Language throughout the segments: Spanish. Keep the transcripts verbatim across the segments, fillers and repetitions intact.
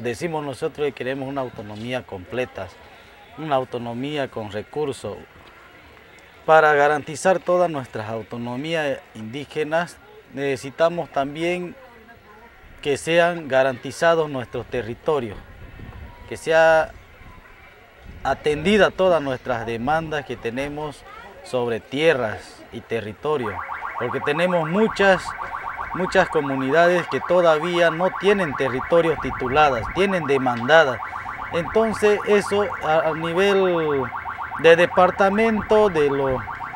Decimos nosotros que queremos una autonomía completa, una autonomía con recursos. Para garantizar todas nuestras autonomías indígenas, necesitamos también que sean garantizados nuestros territorios, que sea atendida todas nuestras demandas que tenemos sobre tierras y territorios, porque tenemos muchas, muchas comunidades que todavía no tienen territorios tituladas, tienen demandadas. Entonces eso a, a nivel de departamento, de lo,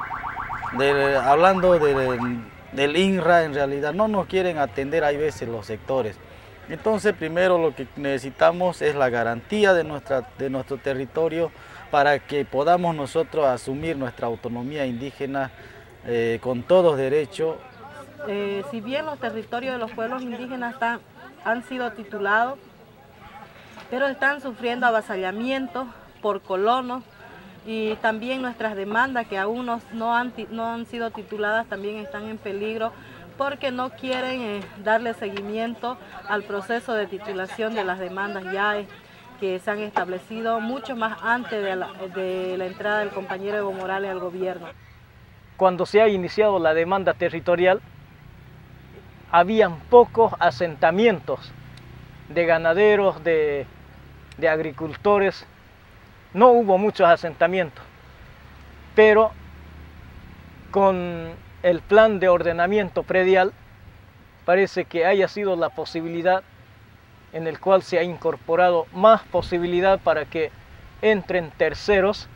de, hablando de, del I N R A, en realidad no nos quieren atender hay veces los sectores. Entonces primero lo que necesitamos es la garantía de, nuestra, de nuestro territorio para que podamos nosotros asumir nuestra autonomía indígena eh, con todos derechos. Eh, si bien los territorios de los pueblos indígenas están, han sido titulados, pero están sufriendo avasallamientos por colonos y también nuestras demandas que aún no, no, han, no han sido tituladas también están en peligro porque no quieren eh, darle seguimiento al proceso de titulación de las demandas ya eh, que se han establecido mucho más antes de la, de la entrada del compañero Evo Morales al gobierno. Cuando se ha iniciado la demanda territorial, habían pocos asentamientos de ganaderos, de, de agricultores, no hubo muchos asentamientos, pero con el plan de ordenamiento predial parece que haya sido la posibilidad en el cual se ha incorporado más posibilidad para que entren terceros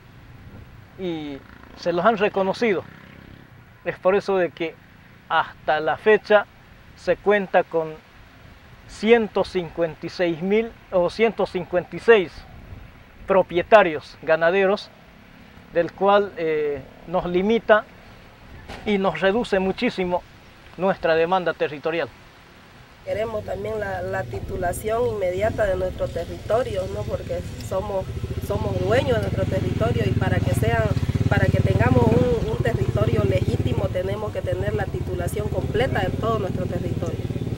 y se los han reconocido. Es por eso de que hasta la fecha se cuenta con ciento cincuenta y seis mil o ciento cincuenta y seis propietarios ganaderos, del cual eh, nos limita y nos reduce muchísimo nuestra demanda territorial. Queremos también la, la titulación inmediata de nuestro territorio, ¿no? Porque somos, somos dueños de nuestro territorio y para que, sean, para que tengamos un, un territorio legítimo tenemos que tener la titulación completa de todo nuestro territorio.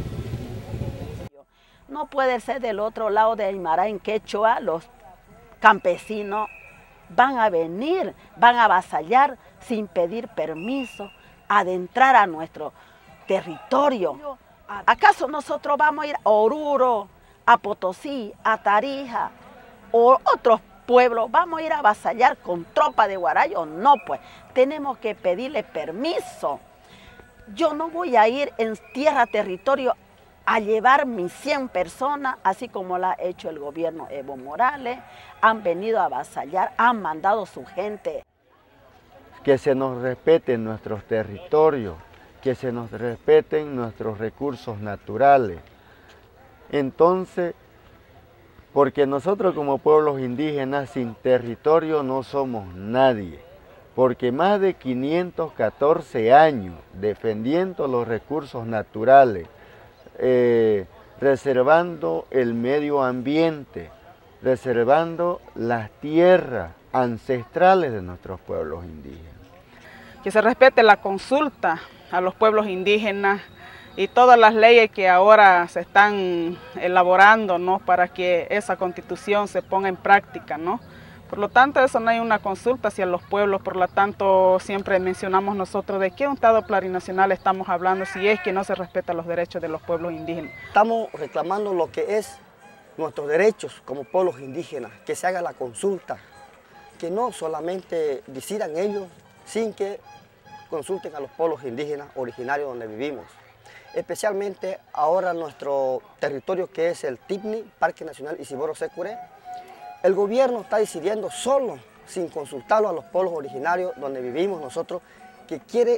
No puede ser del otro lado de Aymara, en Quechua, los campesinos van a venir, van a avasallar sin pedir permiso, adentrar a nuestro territorio. ¿Acaso nosotros vamos a ir a Oruro, a Potosí, a Tarija o otros pueblos? ¿Vamos a ir a avasallar con tropa de Guarayo? No, pues tenemos que pedirle permiso. Yo no voy a ir en tierra, territorio a llevar mis cien personas, así como lo ha hecho el gobierno Evo Morales. Han venido a avasallar, han mandado su gente. Que se nos respeten nuestros territorios, que se nos respeten nuestros recursos naturales. Entonces, porque nosotros como pueblos indígenas sin territorio no somos nadie, porque más de quinientos catorce años defendiendo los recursos naturales, eh, reservando el medio ambiente, reservando las tierras ancestrales de nuestros pueblos indígenas. Que se respete la consulta a los pueblos indígenas y todas las leyes que ahora se están elaborando, ¿no? Para que esa constitución se ponga en práctica, ¿no? Por lo tanto, eso no hay una consulta hacia los pueblos, por lo tanto, siempre mencionamos nosotros de qué un Estado plurinacional estamos hablando si es que no se respetan los derechos de los pueblos indígenas. Estamos reclamando lo que es nuestros derechos como pueblos indígenas, que se haga la consulta, que no solamente decidan ellos sin que consulten a los pueblos indígenas originarios donde vivimos. Especialmente ahora nuestro territorio que es el Tipni, Parque Nacional Isiboro-Sécure, el gobierno está decidiendo solo, sin consultarlo a los pueblos originarios donde vivimos nosotros, que quiere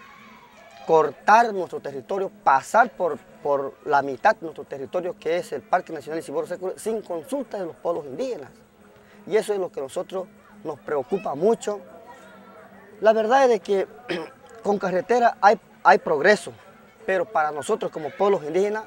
cortar nuestro territorio, pasar por, por la mitad de nuestro territorio que es el Parque Nacional Isiboro-Sécure, sin consulta de los pueblos indígenas. Y eso es lo que a nosotros nos preocupa mucho. La verdad es que con carretera hay, hay progreso, pero para nosotros como pueblos indígenas,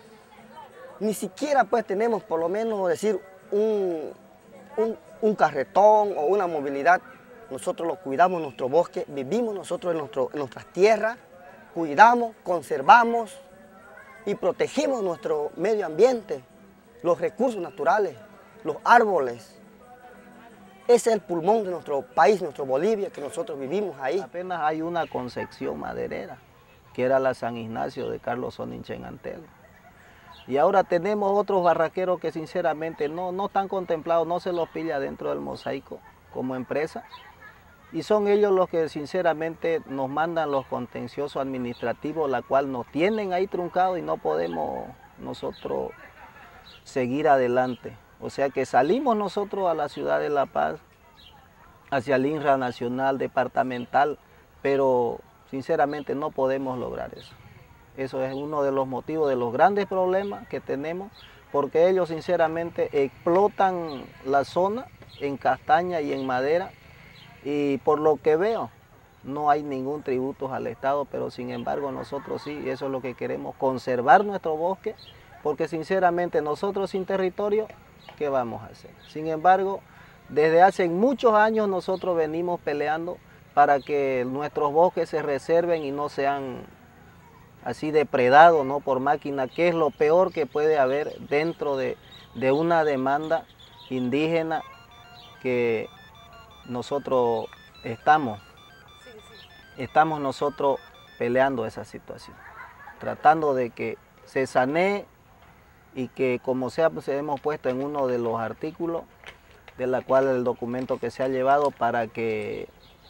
ni siquiera pues tenemos por lo menos decir un, un, un carretón o una movilidad. Nosotros lo cuidamos en nuestro bosque, vivimos nosotros en, nuestro, en nuestras tierras, cuidamos, conservamos y protegemos nuestro medio ambiente. los recursos naturales, los árboles. Ese es el pulmón de nuestro país, nuestro Bolivia, que nosotros vivimos ahí. Apenas hay una Concepción maderera, que era la San Ignacio de Carlos Soninchen Antelo. Y ahora tenemos otros barraqueros que sinceramente no, no están contemplados, no se los pilla dentro del mosaico como empresa. Y son ellos los que sinceramente nos mandan los contenciosos administrativos, la cual nos tienen ahí truncados y no podemos nosotros seguir adelante. O sea que salimos nosotros a la ciudad de La Paz, hacia el INRA nacional, departamental, pero sinceramente no podemos lograr eso. Eso es uno de los motivos de los grandes problemas que tenemos, porque ellos sinceramente explotan la zona en castaña y en madera, y por lo que veo no hay ningún tributo al Estado, pero sin embargo nosotros sí, eso es lo que queremos, conservar nuestro bosque, porque sinceramente nosotros sin territorio, ¿qué vamos a hacer? Sin embargo, desde hace muchos años nosotros venimos peleando para que nuestros bosques se reserven y no sean así depredados, ¿no?, por máquina, que es lo peor que puede haber dentro de, de una demanda indígena que nosotros estamos, estamos nosotros peleando esa situación, tratando de que se sanee y que como sea, pues, hemos puesto en uno de los artículos, de la cual el documento que se ha llevado para que,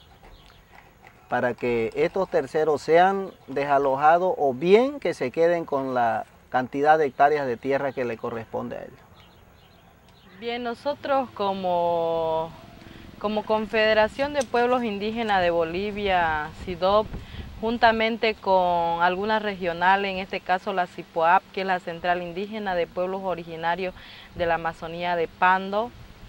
para que estos terceros sean desalojados o bien que se queden con la cantidad de hectáreas de tierra que le corresponde a ellos. Bien, nosotros como, como Confederación de Pueblos Indígenas de Bolivia, CIDOB, juntamente con algunas regionales, en este caso la CIPOAP, que es la Central Indígena de Pueblos Originarios de la Amazonía de Pando,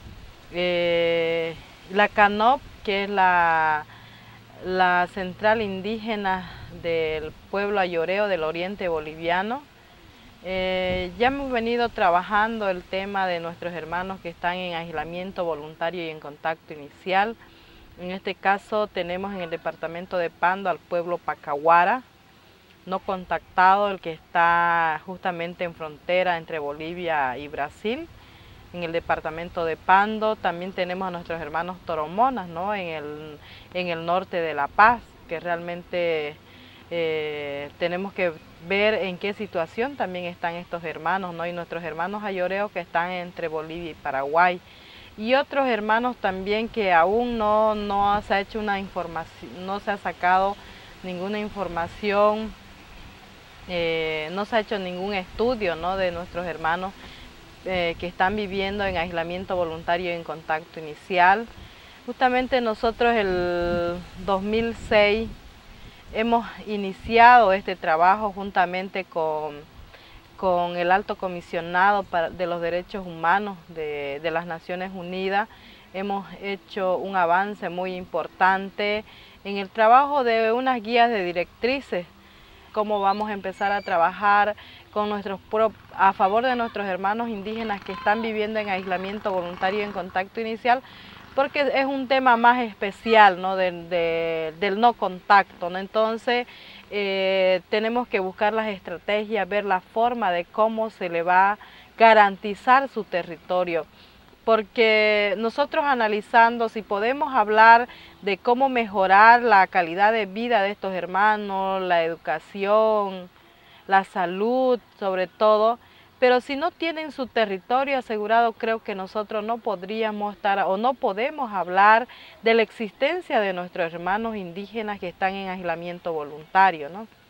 eh, la CANOP, que es la, la Central Indígena del Pueblo Ayoreo del Oriente Boliviano. Eh, ya hemos venido trabajando el tema de nuestros hermanos que están en aislamiento voluntario y en contacto inicial. En este caso tenemos en el departamento de Pando al pueblo Pacahuara, no contactado, el que está justamente en frontera entre Bolivia y Brasil. En el departamento de Pando también tenemos a nuestros hermanos toromonas, ¿no?, en el, en el norte de La Paz, que realmente eh, tenemos que ver en qué situación también están estos hermanos, ¿no?, y nuestros hermanos ayoreos que están entre Bolivia y Paraguay. Y otros hermanos también que aún no, no se ha hecho una información, no se ha sacado ninguna información, eh, no se ha hecho ningún estudio, ¿no?, de nuestros hermanos eh, que están viviendo en aislamiento voluntario y en contacto inicial. Justamente nosotros el dos mil seis hemos iniciado este trabajo juntamente con con el Alto Comisionado para, de los Derechos Humanos de, de las Naciones Unidas. Hemos hecho un avance muy importante en el trabajo de unas guías de directrices, cómo vamos a empezar a trabajar con nuestros a favor de nuestros hermanos indígenas que están viviendo en aislamiento voluntario y en contacto inicial, porque es un tema más especial, ¿no?, de, de, del no contacto, ¿no? Entonces eh, tenemos que buscar las estrategias, ver la forma de cómo se le va a garantizar su territorio, porque nosotros analizando si podemos hablar de cómo mejorar la calidad de vida de estos hermanos, la educación, la salud sobre todo, pero si no tienen su territorio asegurado, creo que nosotros no podríamos estar o no podemos hablar de la existencia de nuestros hermanos indígenas que están en aislamiento voluntario, ¿no?